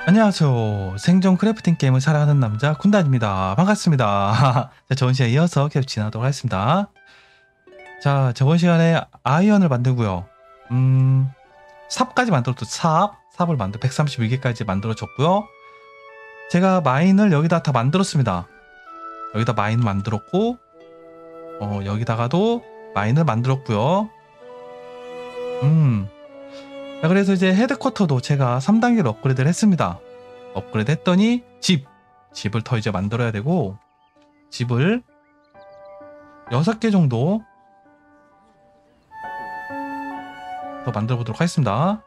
안녕하세요. 생존 크래프팅 게임을 사랑하는 남자 군단입니다. 반갑습니다. 자, 저번 시간에 이어서 계속 진행하도록 하겠습니다. 자, 저번 시간에 아이언을 만들고요. 삽까지 만들었죠. 삽을 132개까지 만들어줬고요. 제가 마인을 여기다 다 만들었습니다. 여기다 마인 만들었고, 여기다가도 마인을 만들었고요. 자, 그래서 이제 헤드쿼터도 제가 3단계로 업그레이드를 했습니다. 업그레이드 했더니 집을 더 이제 만들어야 되고, 집을 6개 정도 더 만들어 보도록 하겠습니다.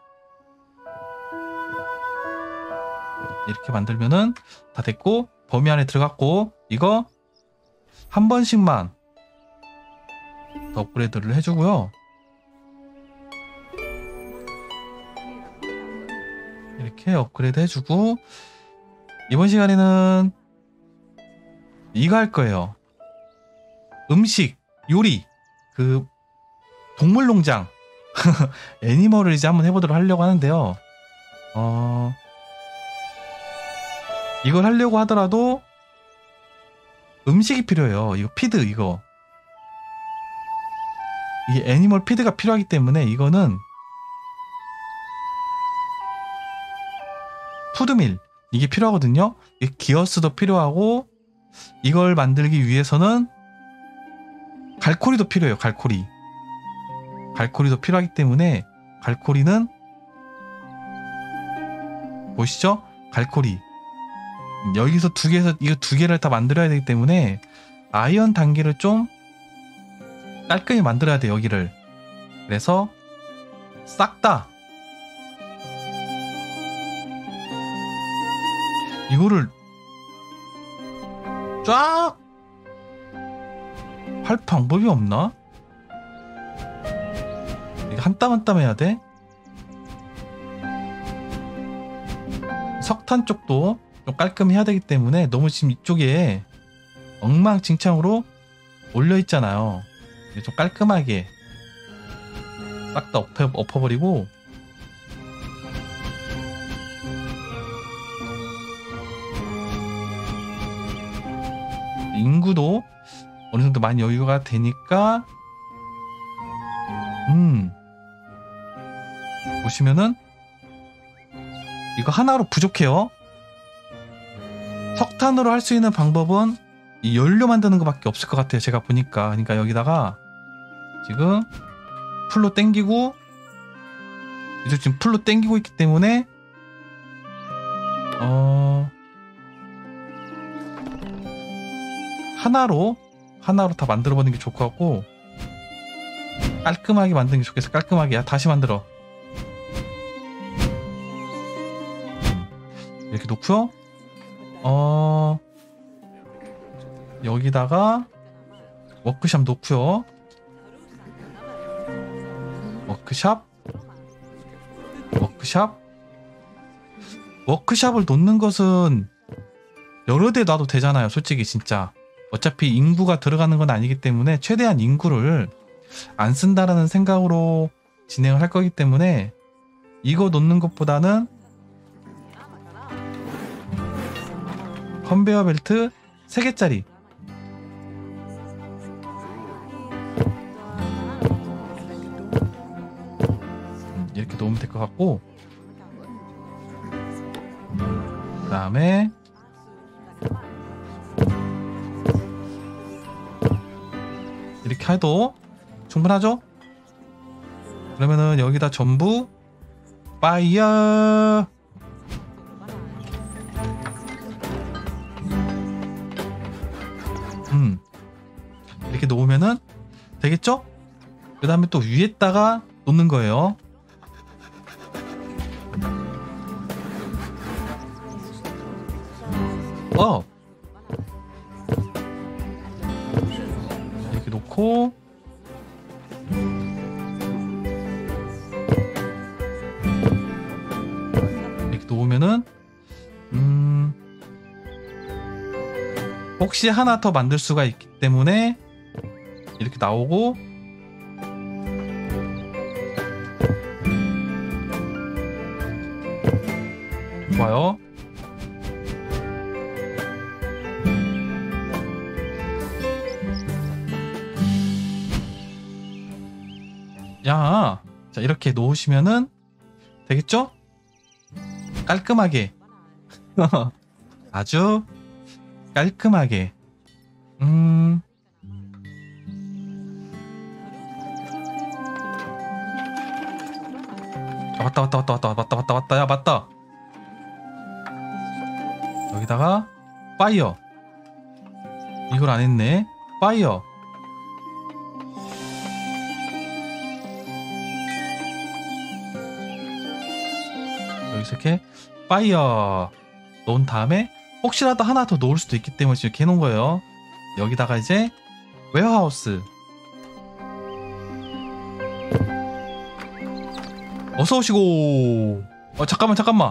이렇게 만들면은 다 됐고, 범위 안에 들어갔고, 이거 한 번씩만 더 업그레이드를 해주고요. 이렇게 업그레이드 해주고, 이번 시간에는 이거 할 거예요. 음식, 요리, 동물농장 애니멀을 이제 한번 해보도록 하려고 하는데요. 이걸 하려고 하더라도 음식이 필요해요. 이거 피드, 이게 애니멀 피드가 필요하기 때문에 이거는 푸드밀, 이게 필요하거든요. 기어스도 필요하고, 이걸 만들기 위해서는 갈코리도 필요해요. 갈코리도 필요하기 때문에, 갈코리는 보시죠? 갈코리 여기서 이거 두 개를 다 만들어야 되기 때문에 아이언 단계를 좀 깔끔히 만들어야 돼. 여기를. 그래서 싹 다 이거를 쫙 할 방법이 없나? 이거 한 땀 한 땀 해야 돼. 석탄 쪽도 좀 깔끔히 해야 되기 때문에 너무 지금 이쪽에 엉망진창으로 올려 있잖아요. 좀 깔끔하게 싹 다 엎어버리고, 인구도 어느 정도 많이 여유가 되니까, 보시면은 이거 하나로 부족해요. 석탄으로 할 수 있는 방법은 이 연료 만드는 것밖에 없을 것 같아요. 제가 보니까. 그러니까 여기다가 지금 풀로 땡기고, 이쪽 지금 풀로 땡기고 있기 때문에 하나로 다 만들어버리는 게 좋을 것 같고, 깔끔하게 만드는 게 좋겠어. 깔끔하게. 다시 만들어. 이렇게 놓고요. 여기다가 워크샵 놓고요. 워크샵을 놓는 것은 여러 대 놔도 되잖아요. 솔직히 진짜. 어차피 인구가 들어가는 건 아니기 때문에 최대한 인구를 안 쓴다라는 생각으로 진행을 할 거기 때문에 이거 놓는 것보다는 컨베이어 벨트 3개짜리 이렇게 놓으면 될 것 같고, 그 다음에 이렇게 해도 충분하죠? 그러면은 여기다 전부 파이어 이렇게 놓으면은 되겠죠? 그 다음에 또 위에다가 놓는 거예요. 이렇게 놓고, 이렇게 놓으면은 혹시 하나 더 만들 수가 있기 때문에 이렇게 나오고, 좋아요. 야, 자 이렇게 놓으시면은 되겠죠? 깔끔하게 아주 깔끔하게. 아, 맞다. 야, 맞다. 여기다가 파이어. 이걸 안 했네. 파이어. 여기서 이렇게 파이어 놓은 다음에 혹시라도 하나 더 놓을 수도 있기 때문에 이렇게 해놓은 거예요. 여기다가 이제 웨어하우스. 어서 오시고. 잠깐만.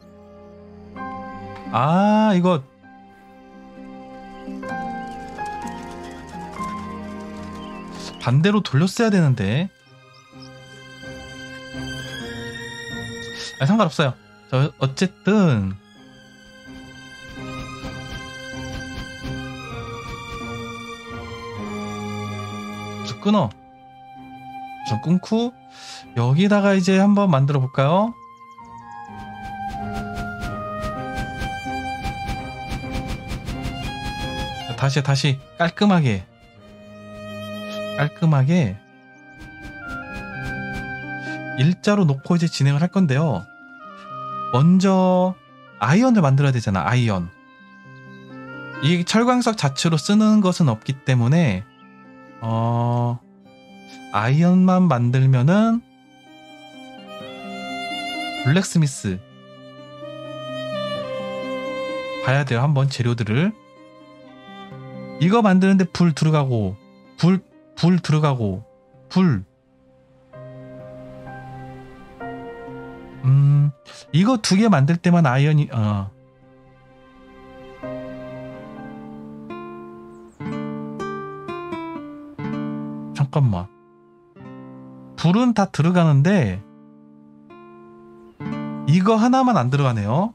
아, 이거 반대로 돌렸어야 되는데. 상관없어요. 어쨌든 끊어. 좀 끊고 여기다가 이제 한번 만들어 볼까요? 다시 깔끔하게 일자로 놓고 이제 진행을 할 건데요. 먼저 아이언을 만들어야 되잖아. 아이언. 이 철광석 자체로 쓰는 것은 없기 때문에 아이언만 만들면은 블랙스미스 봐야 돼요. 한번 재료들을. 이거 만드는데 불 들어가고 불 들어가고 이거 2개 만들 때만 아이언이 잠깐만. 불은 다 들어가는데 이거 하나만 안 들어가네요.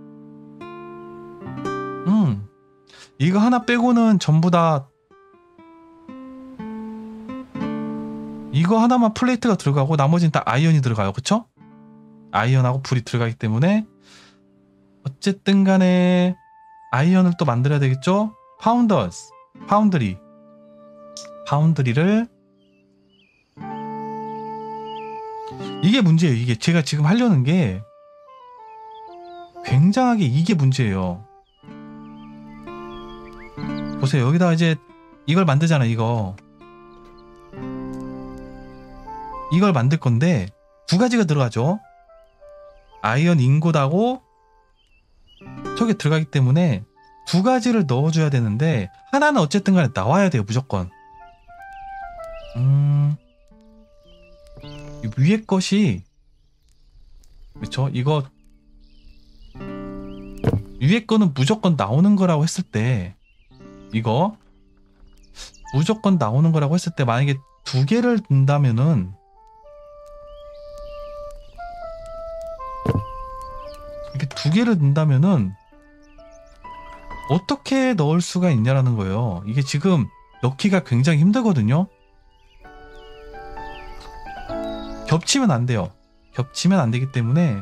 이거 하나 빼고는 전부 다 이거 하나만 플레이트가 들어가고 나머지는 다 아이언이 들어가요. 그쵸? 아이언하고 불이 들어가기 때문에 어쨌든 간에 아이언을 또 만들어야 되겠죠? 파운드리를 이게 문제예요. 이게 제가 지금 하려는 게 굉장하게 이게 문제예요. 보세요. 여기다가 이제 이걸 만들잖아. 이걸 만들 건데 2가지가 들어가죠. 아이언 인곳하고 저게 들어가기 때문에 2가지를 넣어줘야 되는데 하나는 어쨌든 간에 나와야 돼요. 무조건. 위에 것이 그쵸? 이거 위에 거는 무조건 나오는 거라고 했을 때 이거 무조건 나오는 거라고 했을 때 만약에 2개를 둔다면은 이렇게 2개를 둔다면은 어떻게 넣을 수가 있냐라는 거예요. 이게 지금 넣기가 굉장히 힘들거든요. 겹치면 안 돼요. 겹치면 안 되기 때문에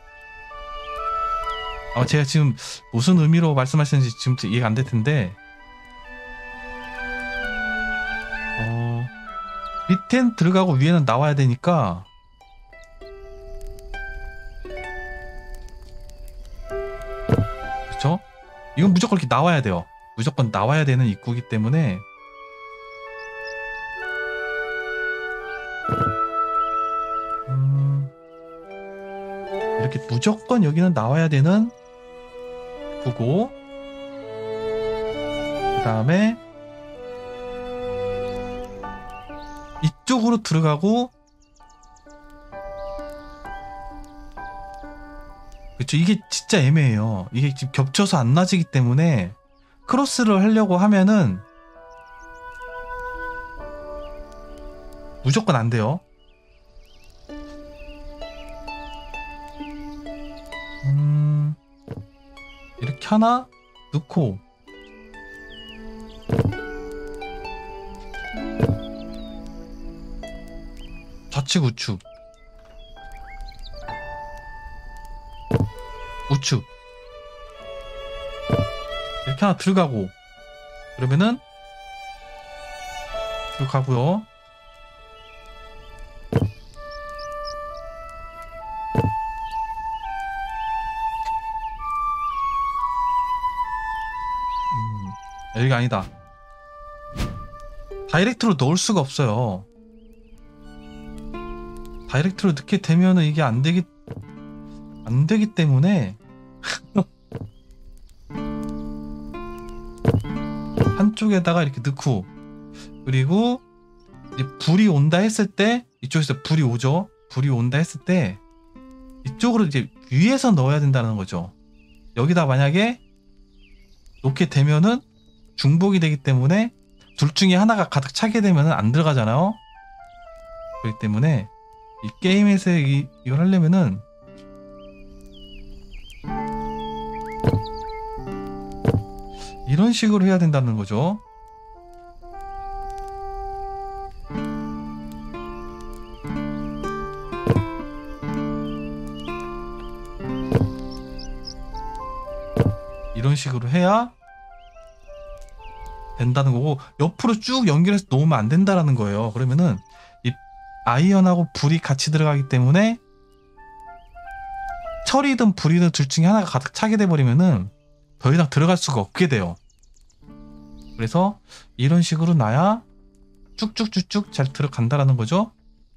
제가 지금 무슨 의미로 말씀하시는지 지금 이해가 안 될 텐데 밑엔 들어가고 위에는 나와야 되니까 그쵸? 이건 무조건 이렇게 나와야 돼요. 무조건 나와야 되는 입구이기 때문에 이렇게 무조건 여기는 나와야 되는 입구고 그 다음에 이쪽으로 들어가고 그쵸. 이게 진짜 애매해요. 이게 지금 겹쳐서 안 나지기 때문에 크로스를 하려고 하면은 무조건 안 돼요. 이렇게 하나 넣고 좌측 우측 우측 이렇게 하나 들어가고, 그러면은 들어가고요. 여기가 아니다. 다이렉트로 넣을 수가 없어요. 다이렉트로 넣게 되면은 이게 안 되기 때문에 한쪽에다가 이렇게 넣고, 그리고 이제 불이 온다 했을 때, 이쪽에서 불이 오죠. 불이 온다 했을 때 이쪽으로 이제 위에서 넣어야 된다는 거죠. 여기다 만약에 놓게 되면은 중복이 되기 때문에 둘 중에 하나가 가득 차게 되면은 안 들어가잖아요. 그렇기 때문에 이 게임에서 이걸 하려면은 이런 식으로 해야 된다는 거죠. 이런 식으로 해야 된다는 거고, 옆으로 쭉 연결해서 놓으면 안 된다라는 거예요. 그러면은 이 아이언하고 불이 같이 들어가기 때문에 철이든 불이든 둘 중에 하나가 가득 차게 돼버리면은 더 이상 들어갈 수가 없게 돼요. 그래서 이런 식으로 놔야 쭉쭉쭉쭉 잘 들어간다라는 거죠.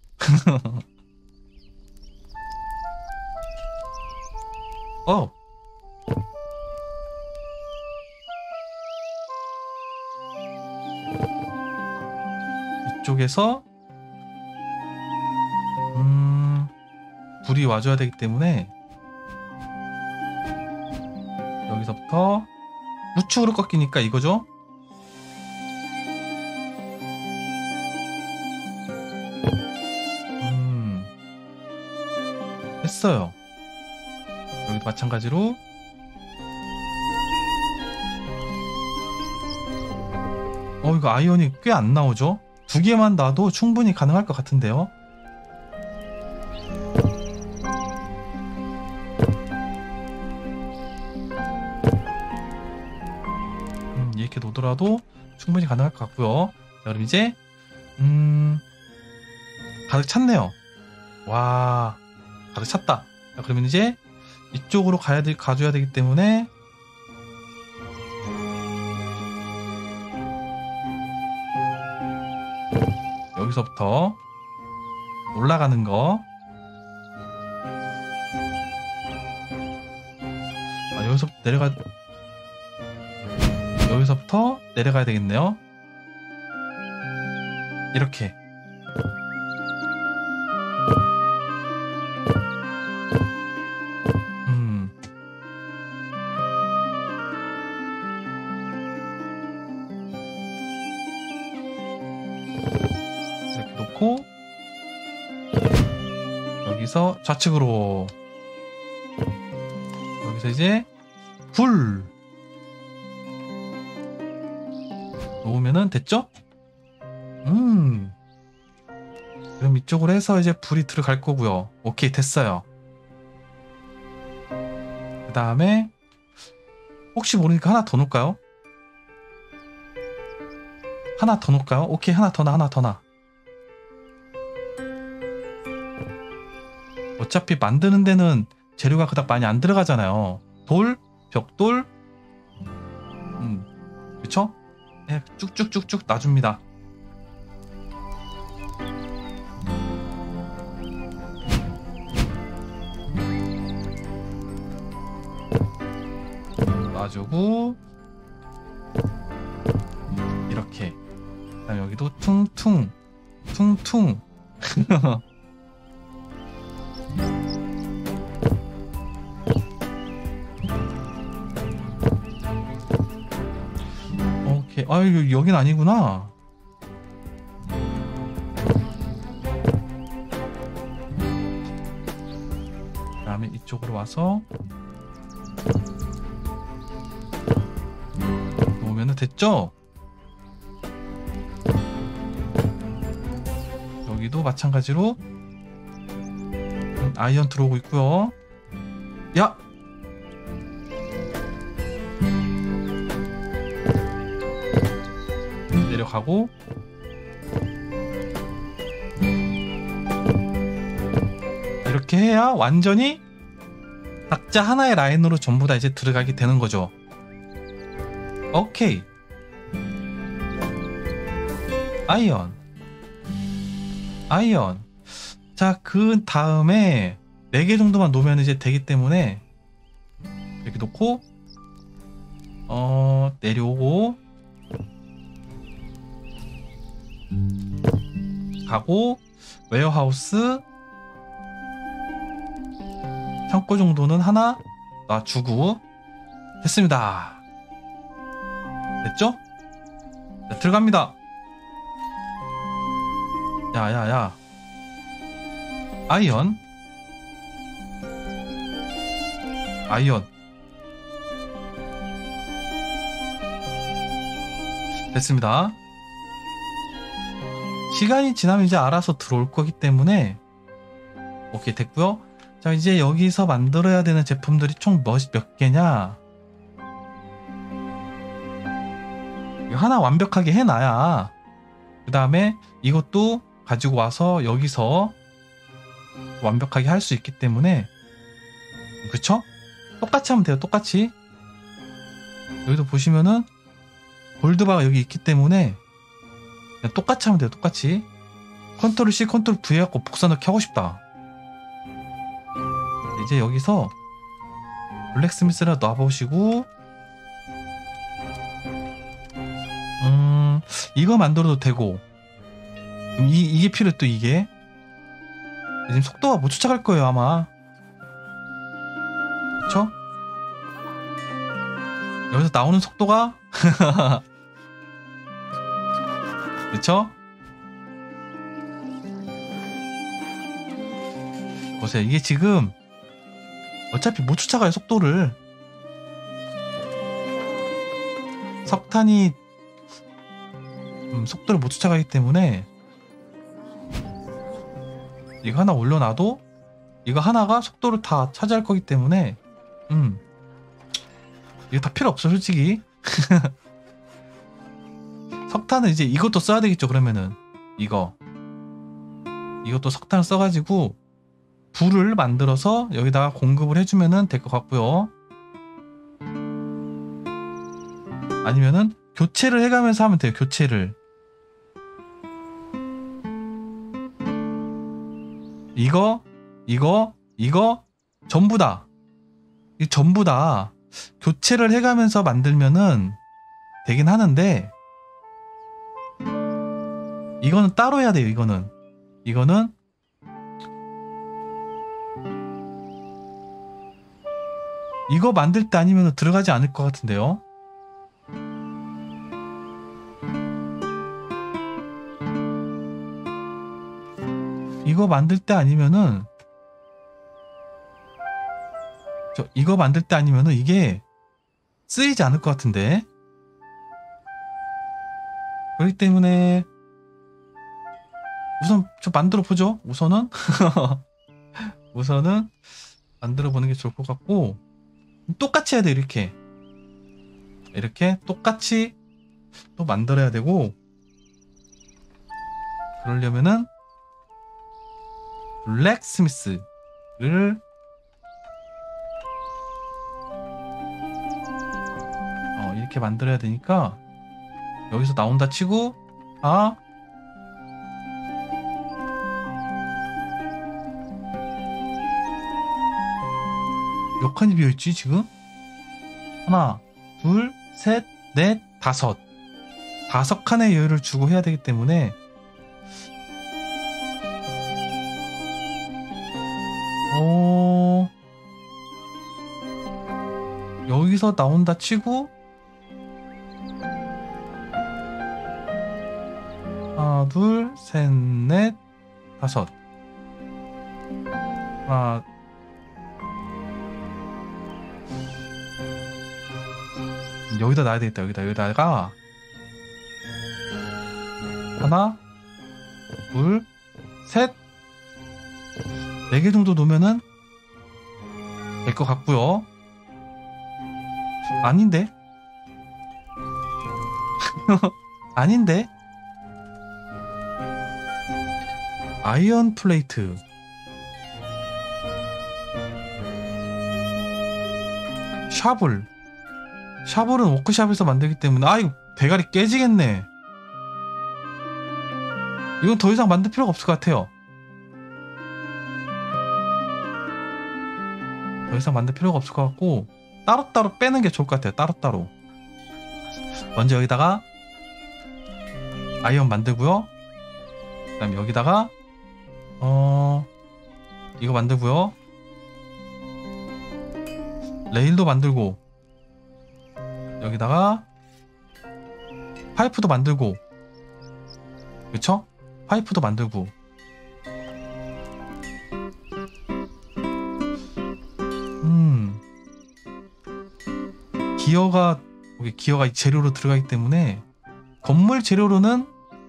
이쪽에서 불이 와줘야 되기 때문에 여기서부터 우측으로 꺾이니까 이거죠. 했어요. 여기도 마찬가지로 이거 아이언이 꽤 안 나오죠. 두 개만 놔도 충분히 가능할 것 같은데요. 이렇게 놓더라도 충분히 가능할 것 같고요. 자, 그럼 이제 가득 찼네요. 와, 가득 찼다. 자, 그러면 이제 이쪽으로 가줘야 되기 때문에 여기서부터 올라가는 거. 여기서부터 내려가야 되겠네요. 이렇게. 이렇게 놓고 여기서 좌측으로, 여기서 이제 불 놓으면은 됐죠? 그럼 이쪽으로 해서 이제 불이 들어갈 거고요. 오케이, 됐어요. 그 다음에 혹시 모르니까 하나 더 놓을까요? 하나 더 놓을까요? 오케이, 하나 더 놔. 어차피 만드는 데는 재료가 그닥 많이 안 들어가잖아요. 돌, 벽돌, 그쵸? 네, 쭉쭉쭉쭉 놔줍니다. 놔주고 이렇게. 그다음 여기도 퉁퉁 오케이. 아유, 여긴 아니구나. 그 다음에 이쪽으로 와서 놓으면 됐죠? 여기도 마찬가지로 아이언 들어오고 있고요. 야! 내려가고 이렇게 해야 완전히 각자 하나의 라인으로 전부 다 이제 들어가게 되는 거죠. 오케이. 아이언. 자, 그 다음에 4개 정도만 놓으면 이제 되기 때문에 이렇게 놓고 내려오고 가고 웨어하우스 창고 정도는 하나 놔주고 됐습니다. 됐죠? 자, 들어갑니다. 야야야 아이언 됐습니다. 시간이 지나면 이제 알아서 들어올 거기 때문에 오케이 됐고요. 자, 이제 여기서 만들어야 되는 제품들이 총 몇 개냐. 이거 하나 완벽하게 해놔야 그 다음에 이것도 가지고 와서 여기서 완벽하게 할 수 있기 때문에, 그쵸? 똑같이 하면 돼요. 똑같이. 여기도 보시면은 골드바가 여기 있기 때문에 그냥 똑같이 하면 돼요. 똑같이. 컨트롤 C, 컨트롤 V 해갖고 복사 넣기 하고 싶다. 이제 여기서 블랙스미스를 놔보시고 이거 만들어도 되고 이게 필요해. 또 이게 지금 속도가 못 쫓아갈 거예요 아마. 그쵸? 여기서 나오는 속도가 그쵸? 보세요. 이게 지금 어차피 못 쫓아가요 속도를. 석탄이 속도를 못 쫓아가기 때문에 이거 하나 올려놔도 이거 하나가 속도를 다 차지할 거기 때문에 이거 다 필요 없어 솔직히. 석탄은 이제 이것도 써야 되겠죠. 그러면은 이것도 석탄을 써가지고 불을 만들어서 여기다가 공급을 해주면은 될 것 같고요. 아니면은 교체를 해가면서 하면 돼요. 교체를. 이거 전부 다 교체를 해가면서 만들면은 되긴 하는데 이거는 따로 해야 돼요. 이거는 이거 만들 때 아니면 들어가지 않을 것 같은데요. 이거 만들 때 아니면은 이게 쓰이지 않을 것 같은데. 그렇기 때문에 우선 만들어 보죠. 우선은 만들어 보는 게 좋을 것 같고, 똑같이 해야 돼. 이렇게 똑같이 또 만들어야 되고, 그러려면은 블랙스미스를 이렇게 만들어야 되니까 여기서 나온다 치고 몇 칸이 비어있지 지금? 하나, 둘, 셋, 넷, 다섯 칸의 여유를 주고 해야 되기 때문에 여기서 나온다 치고 하나, 둘, 셋, 넷, 다섯. 여기다 놔야 되겠다. 여기다가 하나, 둘, 셋. 4개 정도 놓으면은 될 것 같고요. 아닌데? 아닌데? 아이언 플레이트. 샤블은 워크샵에서 만들기 때문에 이거 대가리 깨지겠네. 이건 더 이상 만들 필요가 없을 것 같아요. 더 이상 만들 필요가 없을 것 같고 따로따로 빼는 게 좋을 것 같아요. 따로따로. 먼저 여기다가 아이언 만들고요. 그 다음에 여기다가 이거 만들고요. 레일도 만들고 여기다가 파이프도 만들고, 그쵸? 파이프도 만들고. 기어가 이 재료로 들어가기 때문에 건물 재료로는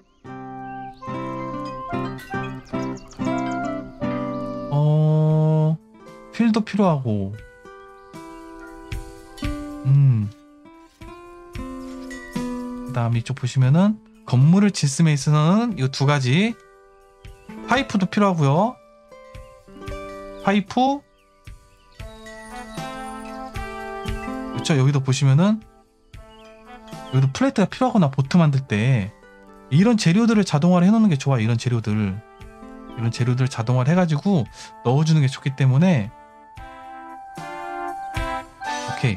필도 필요하고, 그 다음에 이쪽 보시면은 건물을 짓음에 있어서는 이 2가지 파이프도 필요하고요. 파이프, 그쵸? 여기도 보시면은 여기도 플레이트가 필요하거나 보트 만들 때 이런 재료들을 자동화를 해놓는 게 좋아요. 이런 재료들 자동화를 해가지고 넣어주는 게 좋기 때문에. 오케이.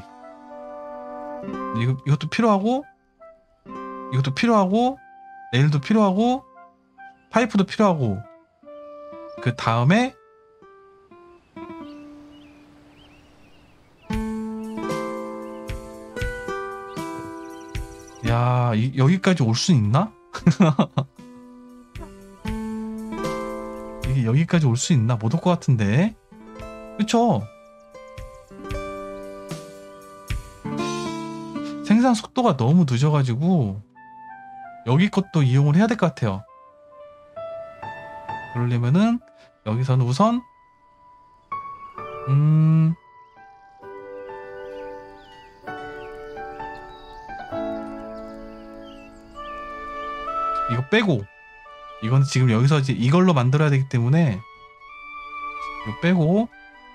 이것도 필요하고, 이것도 필요하고, 레일도 필요하고, 파이프도 필요하고. 그 다음에 야, 여기까지 올 수 있나? 이게 여기까지 올 수 있나? 못 올 것 같은데. 그쵸? 생산 속도가 너무 늦어가지고 여기 것도 이용을 해야 될 것 같아요. 그러려면은 여기서는 우선 이거 빼고, 이건 지금 여기서 이제 이걸로 만들어야 되기 때문에 이거 빼고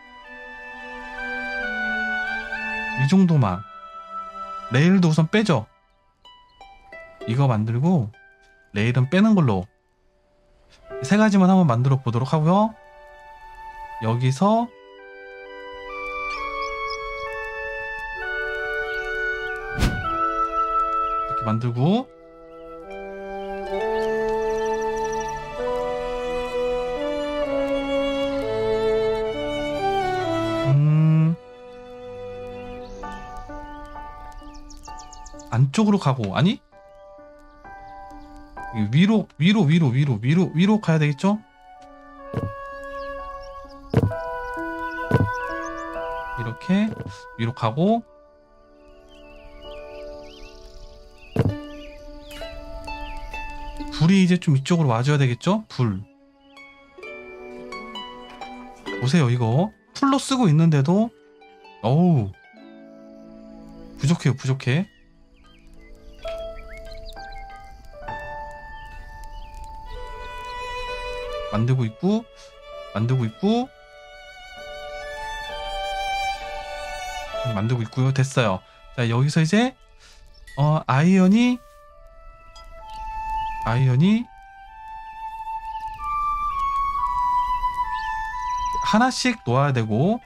이 정도만. 레일도 우선 빼죠. 이거 만들고 레일은 빼는 걸로 3가지만 한번 만들어 보도록 하고요. 여기서 이렇게 만들고, 안쪽으로 가고, 아니? 위로 가야 되겠죠? 이렇게 위로 가고, 불이 이제 좀 이쪽으로 와줘야 되겠죠? 불. 보세요, 이거 풀로 쓰고 있는데도 어우 부족해요. 부족해. 만들고 있고 만들고 있고요. 됐어요. 자, 여기서 이제 아이언이 하나씩 놓아야 되고,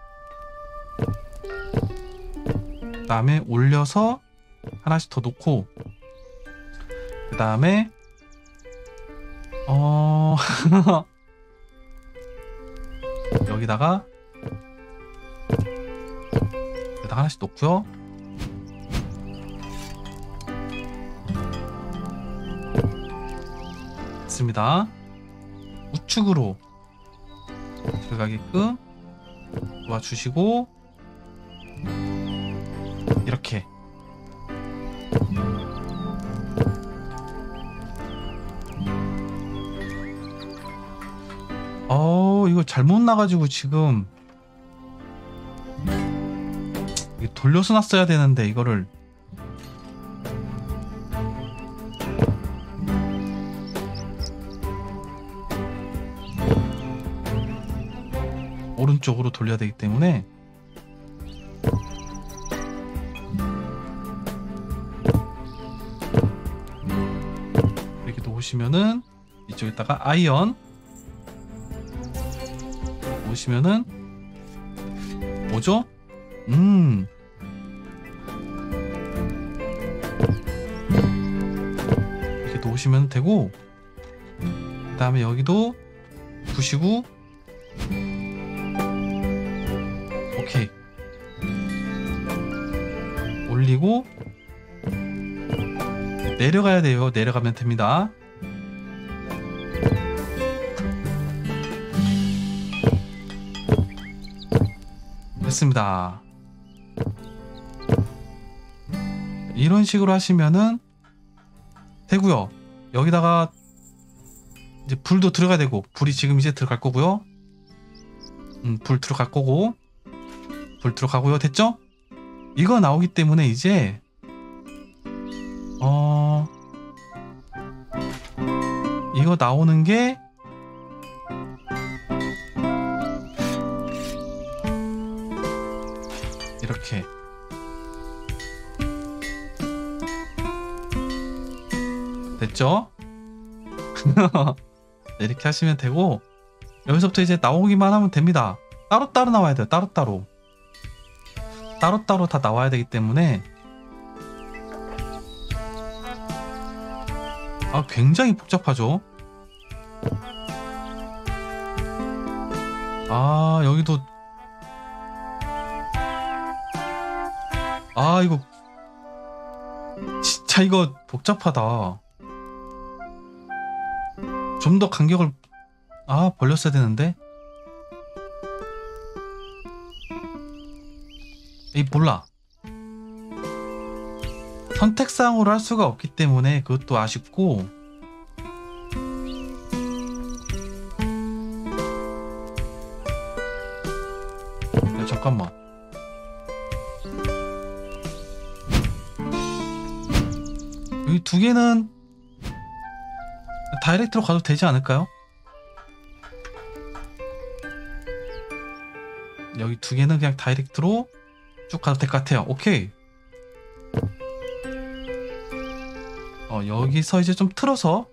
그 다음에 올려서 하나씩 더 놓고, 그 다음에 여기다가 하나씩 놓고요. 됐습니다. 우측으로 들어가게끔 도와주시고, 이렇게 이거 이거 잘못 나가지고 지금 이거 돌려서 놨어야 되는데 이거를 오른쪽으로 돌려야 되기 때문에 이렇게 놓으시면은 이쪽에다가 아이언 놓으시면은 뭐죠? 이렇게 놓으시면 되고, 그 다음에 여기도 부시고, 오케이, 올리고 내려가야 돼요. 내려가면 됩니다. 됐습니다. 이런 식으로 하시면은 되고요. 여기다가 이제 불도 들어가야 되고, 불이 지금 이제 들어갈 거고요. 불 들어갈 거고, 불 들어가고요. 됐죠? 이거 나오기 때문에 이제 이거 나오는 게 이렇게 됐죠? 이렇게 하시면 되고, 여기서부터 이제 나오기만 하면 됩니다. 따로따로 나와야 돼요. 따로따로 다 나와야 되기 때문에 굉장히 복잡하죠. 여기도 이거 진짜 이거 복잡하다. 좀 더 간격을 벌렸어야 되는데. 몰라. 선택사항으로 할 수가 없기 때문에 그것도 아쉽고, 야, 잠깐만. 여기 두 개는 다이렉트로 가도 되지 않을까요? 여기 두 개는 그냥 다이렉트로 쭉 가도 될 것 같아요. 오케이. 여기서 이제 좀 틀어서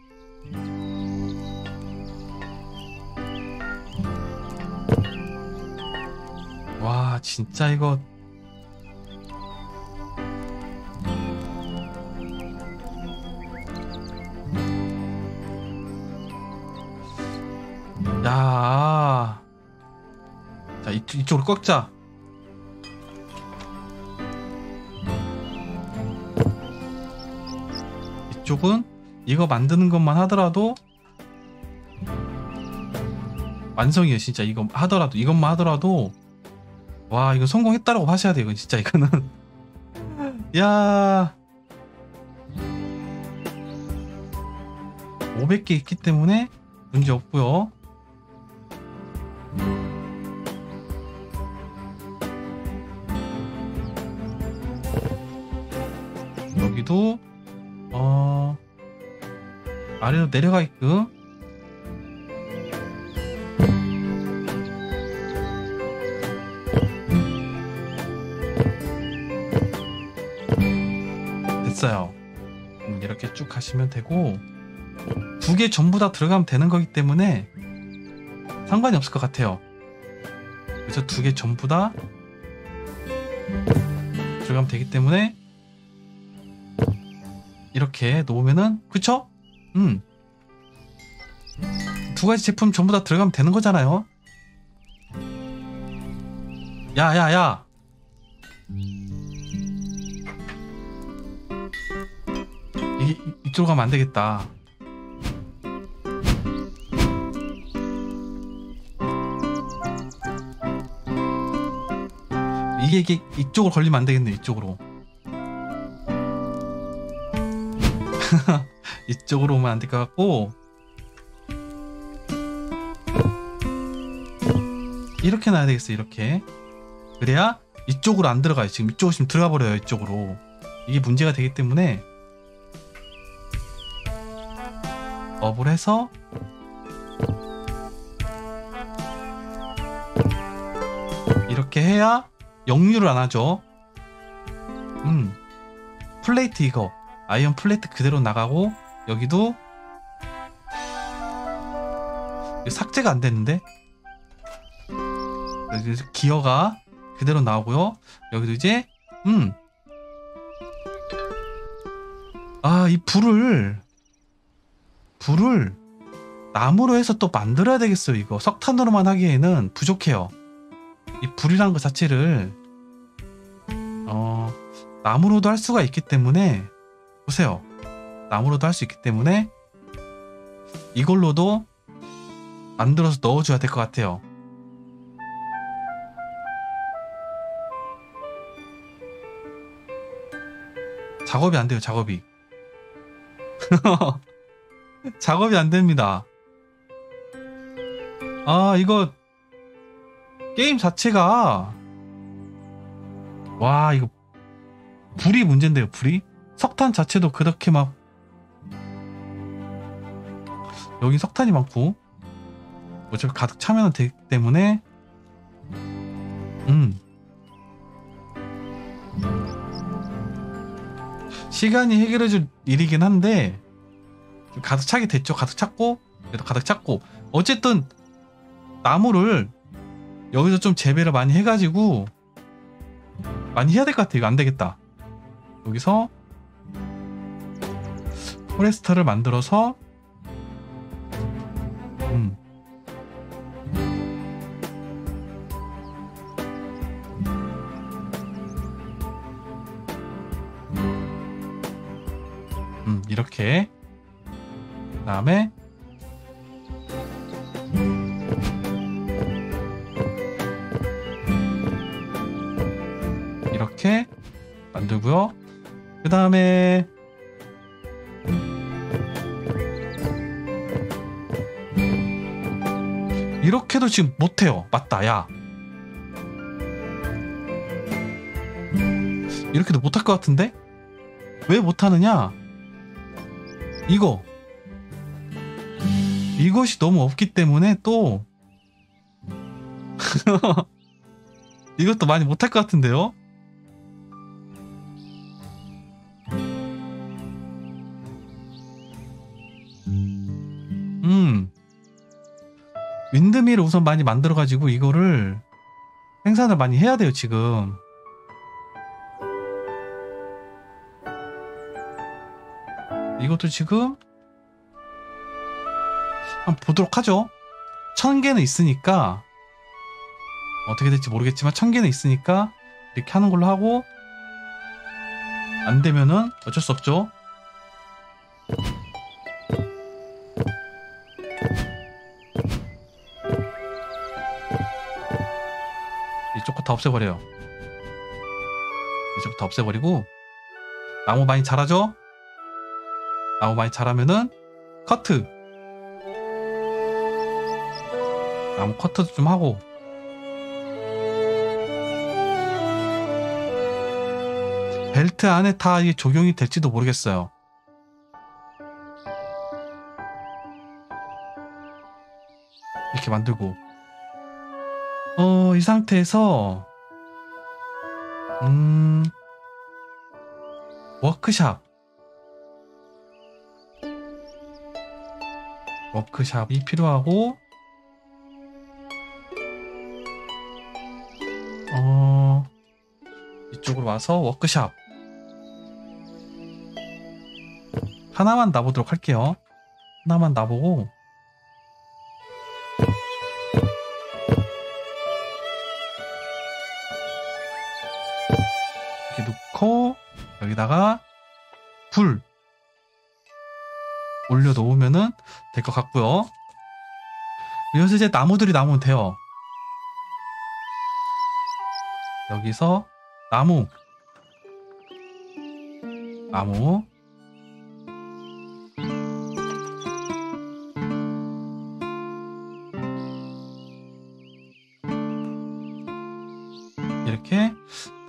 와 진짜 이거 야, 자 이쪽으로 꺾자. 이쪽은 이거 만드는 것만 하더라도 완성이에요. 진짜 이거 하더라도, 이것만 하더라도 와 이거 성공했다라고 하셔야 돼요. 이건 진짜 이거는 야 500개 있기 때문에 문제 없고요. 여기도 아래로 내려가게끔 됐어요. 이렇게 쭉 가시면 되고, 두 개 전부 다 들어가면 되는 거기 때문에 상관이 없을 것 같아요. 그래서 두 개 전부 다 들어가면 되기 때문에 이렇게 놓으면은, 그쵸? 두 가지 제품 전부 다 들어가면 되는 거잖아요. 야야야, 이쪽으로 가면 안 되겠다. 이게 이쪽으로 걸리면 안 되겠네. 이쪽으로 이쪽으로 오면 안 될 것 같고, 이렇게 놔야 되겠어요. 이렇게. 그래야 이쪽으로 안 들어가요. 지금 이쪽으로 지금 들어가 버려요. 이쪽으로. 이게 문제가 되기 때문에 업을 해서 이렇게 해야 역류를 안 하죠. 플레이트 이거 아이언 플레이트 그대로 나가고 여기도 삭제가 안 됐는데 여기 기어가 그대로 나오고요. 여기도 이제 이 불을 나무로 해서 또 만들어야 되겠어요. 이거 석탄으로만 하기에는 부족해요. 이 불이란 것 자체를 나무로도 할 수가 있기 때문에 보세요. 나무로도 할 수 있기 때문에 이걸로도 만들어서 넣어줘야 될 것 같아요. 작업이 안 돼요. 작업이 작업이 안 됩니다. 이거 게임 자체가 와 이거 불이 문제인데요. 불이 석탄 자체도 그렇게 막 여기 석탄이 많고 어차피 가득 차면 되기 때문에 시간이 해결해줄 일이긴 한데 가득 차게 됐죠. 가득 찼고 그래도 가득 찼고 어쨌든 나무를 여기서 좀 재배를 많이 해가지고 많이 해야 될 것 같아. 이거 안 되겠다. 여기서 포레스터를 만들어서 이렇게 그 다음에 이렇게 만들고요. 그 다음에 이렇게도 지금 못해요. 맞다. 야 이렇게도 못할 것 같은데 왜 못하느냐. 이것이 너무 없기 때문에 또 이것도 많이 못할 것 같은데요. 윈드밀을 우선 많이 만들어가지고 이거를 생산을 많이 해야 돼요. 지금 이것도 지금 한번 보도록 하죠. 1000개는 있으니까 어떻게 될지 모르겠지만 1000개는 있으니까 이렇게 하는 걸로 하고 안 되면은 어쩔 수 없죠. 이쪽 거 다 없애버려요. 이쪽 다 없애버리고 나무 많이 자라죠? 나무 많이 자라면은 커트 나무 커트도 좀 하고 벨트 안에 다 이게 적용이 될지도 모르겠어요. 이렇게 만들고 이 상태에서 워크샵이 필요하고 이쪽으로 와서 워크샵 하나만 놔보도록 할게요. 하나만 놔보고 이렇게 놓고 여기다가 불 올려놓으면은 될 것 같고요. 여기서 이제 나무들이 나오면 돼요. 여기서 나무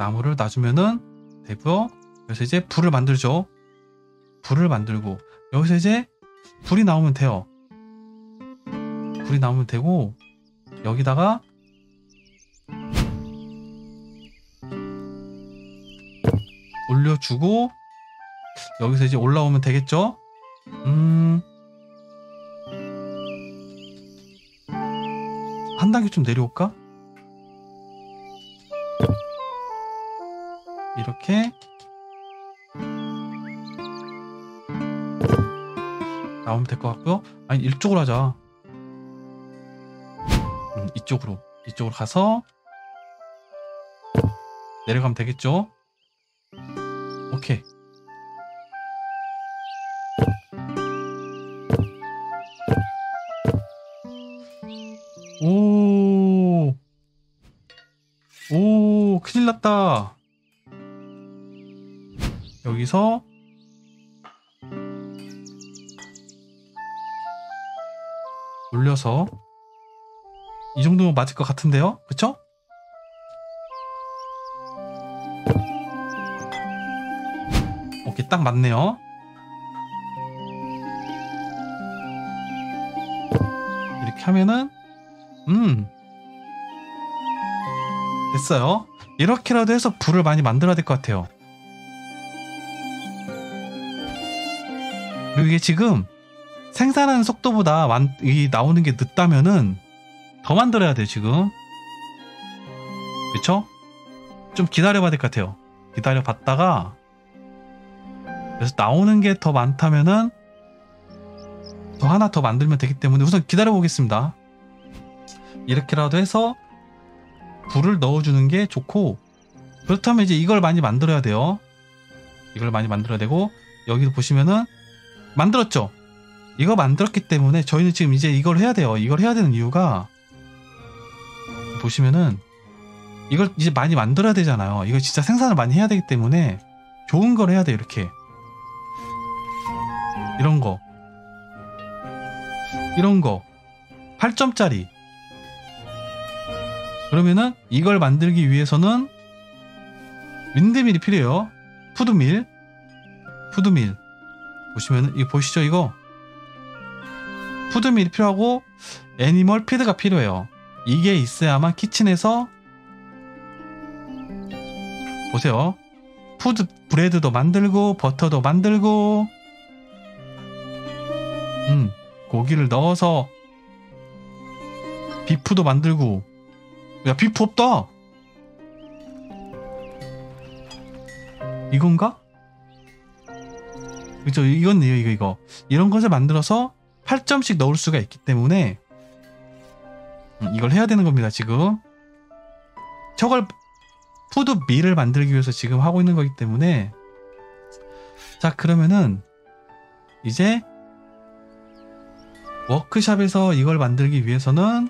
나무를 놔주면은 되고요. 그래서 이제 불을 만들죠. 불을 만들고 여기서 이제 불이 나오면 돼요. 불이 나오면 되고 여기다가 올려주고 여기서 이제 올라오면 되겠죠? 한 단계 좀 내려올까? 이렇게 나오면 될 것 같고요. 아니 이쪽으로 하자. 이쪽으로 가서 내려가면 되겠죠? 오케이. 오, 큰일 났다. 여기서 올려서 이 정도면 맞을 것 같은데요? 그쵸? 오케이, 딱 맞네요. 이렇게 하면은 됐어요. 이렇게라도 해서 불을 많이 만들어야 될 것 같아요. 그리고 이게 지금 생산하는 속도보다 이 나오는 게 늦다면은 더 만들어야 돼요 지금. 그쵸? 좀 기다려봐야 될 것 같아요. 기다려봤다가 그래서 나오는 게 더 많다면은 더 하나 더 만들면 되기 때문에 우선 기다려보겠습니다. 이렇게라도 해서 불을 넣어주는 게 좋고, 그렇다면 이제 이걸 많이 만들어야 돼요. 이걸 많이 만들어야 되고, 여기도 보시면은 만들었죠? 이거 만들었기 때문에 저희는 지금 이제 이걸 해야 돼요. 이걸 해야 되는 이유가 보시면은 이걸 이제 많이 만들어야 되잖아요. 이거 진짜 생산을 많이 해야 되기 때문에 좋은 걸 해야 돼요. 이렇게 이런 거 8점짜리. 그러면은 이걸 만들기 위해서는 윈드밀이 필요해요. 푸드밀 보시면은 이거 보시죠. 이거 푸드밀이 필요하고 애니멀 피드가 필요해요. 이게 있어야만 키친에서 보세요. 브레드도 만들고 버터도 만들고 고기를 넣어서 비프도 만들고. 야, 비프 없다. 이건가? 그죠? 이건데요. 이거 이런 것을 만들어서 8점씩 넣을 수가 있기 때문에 이걸 해야 되는 겁니다. 지금 저걸 푸드밀을 만들기 위해서 지금 하고 있는 거기 때문에. 자, 그러면은 이제 워크샵에서 이걸 만들기 위해서는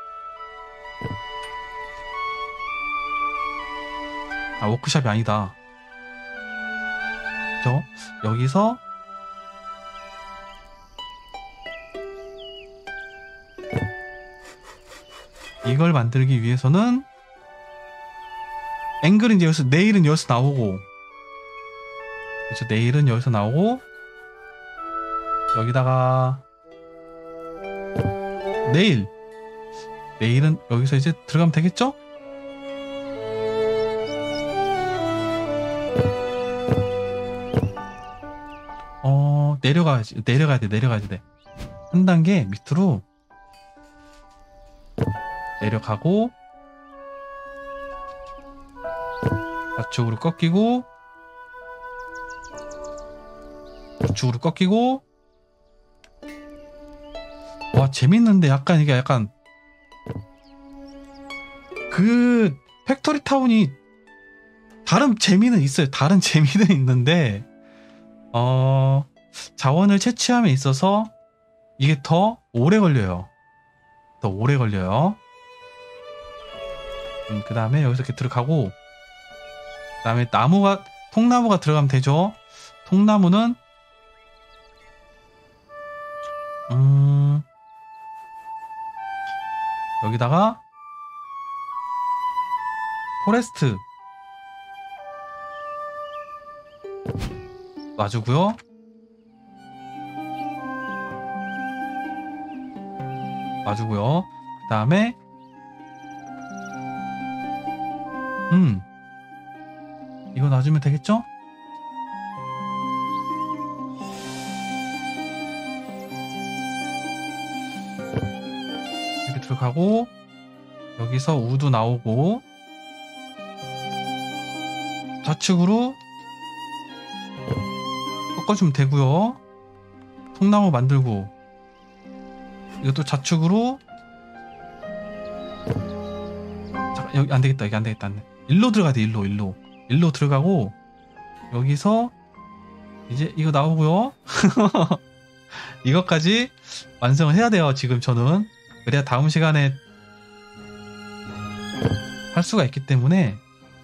워크샵이 아니다. 그죠? 여기서 이걸 만들기 위해서는 앵글은 이제 여기서, 네일은 여기서 나오고, 그렇죠? 네일은 여기서 나오고, 여기다가 네일은 여기서 이제 들어가면 되겠죠? 내려가야 돼. 한 단계 밑으로 내려가고, 좌측으로 꺾이고, 우측으로 꺾이고. 와, 재밌는데 이게 약간 그 팩토리 타운이 다른 재미는 있어요. 다른 재미는 있는데 자원을 채취함에 있어서 이게 더 오래 걸려요. 그 다음에 여기서 이렇게 들어가고, 그 다음에 통나무가 들어가면 되죠. 통나무는 여기다가 포레스트 놔주고요. 놔주고요. 그 다음에 이거 놔주면 되겠죠? 이렇게 들어가고 여기서 우도 나오고 좌측으로 꺾어주면 되고요. 통나무 만들고 이것도 좌측으로 잠깐 여기 안되겠다. 여기 안되겠다. 일로 들어가야 돼. 일로 들어가고 여기서 이제 이거 나오고요. 이것까지 완성을 해야 돼요. 지금 저는 그래야 다음 시간에 할 수가 있기 때문에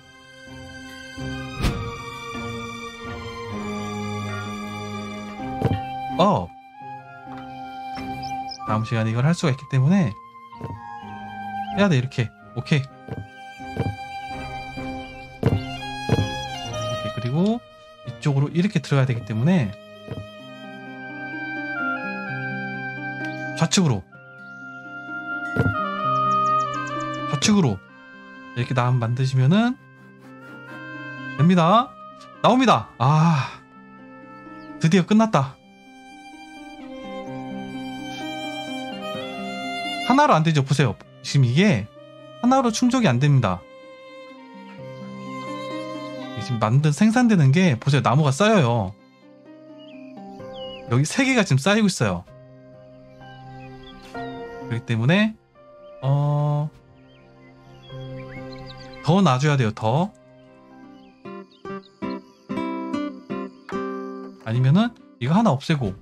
다음 시간에 이걸 할 수가 있기 때문에 해야 돼. 이렇게 오케이. 그리고 이쪽으로 이렇게 들어가야 되기 때문에 좌측으로 이렇게 만드시면은 됩니다. 나옵니다. 드디어 끝났다. 하나로 안 되죠. 보세요. 지금 이게 하나로 충족이 안 됩니다. 지금 생산되는 게 보세요. 나무가 쌓여요. 여기 3개가 지금 쌓이고 있어요. 그렇기 때문에 더 놔줘야 돼요. 더 아니면은 이거 하나 없애고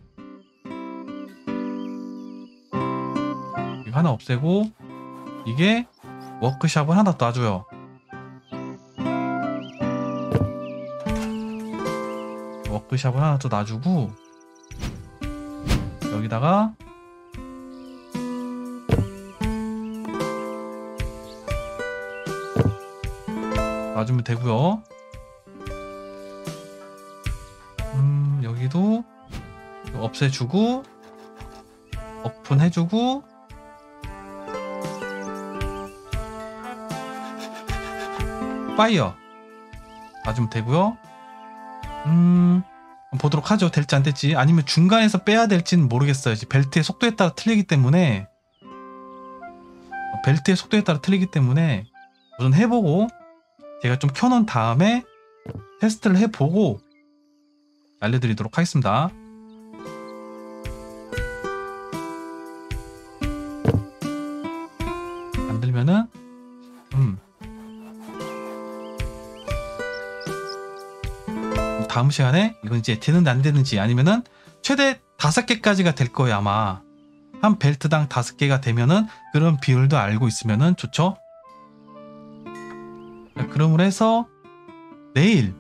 이게 워크샵을 하나 더 놔줘요. 워크샵을 하나 더 놔주고 여기다가 놔주면 되고요. 여기도 없애주고 오픈해주고 파이어 놔주면 되고요. 보도록 하죠. 될지 안 될지. 아니면 중간에서 빼야 될지는 모르겠어요. 벨트의 속도에 따라 틀리기 때문에 우선 해보고 제가 좀 켜놓은 다음에 테스트를 해보고 알려드리도록 하겠습니다. 만들면은 다음 시간에 이건 이제 되는지 안 되는지 아니면은 최대 5개까지가 될 거예요. 아마 한 벨트당 5개가 되면은 그런 비율도 알고 있으면은 좋죠. 그러므로 해서 내일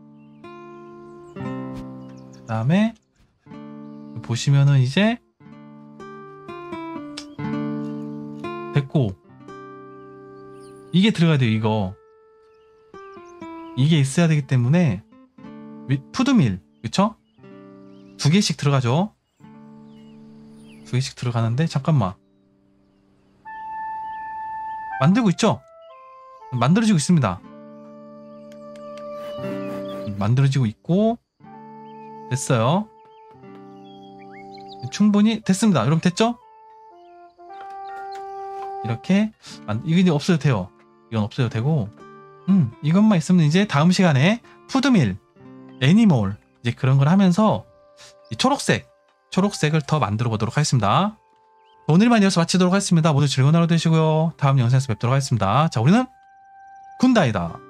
그 다음에 보시면은 이제 됐고 이게 들어가야 돼요. 이게 있어야 되기 때문에 푸드밀 그쵸? 2개씩 들어가죠. 2개씩 들어가는데 잠깐만 만들고 있죠? 만들어지고 있습니다. 만들어지고 있고 됐어요. 충분히 됐습니다. 여러분 됐죠? 이렇게 이거 이제 없어도 돼요. 이건 없어도 되고 이것만 있으면 이제 다음 시간에 푸드밀 애니멀 이제 그런 걸 하면서 이 초록색을 더 만들어 보도록 하겠습니다. 오늘만 이어서 마치도록 하겠습니다. 모두 즐거운 하루 되시고요. 다음 영상에서 뵙도록 하겠습니다. 자, 우리는 군다이다.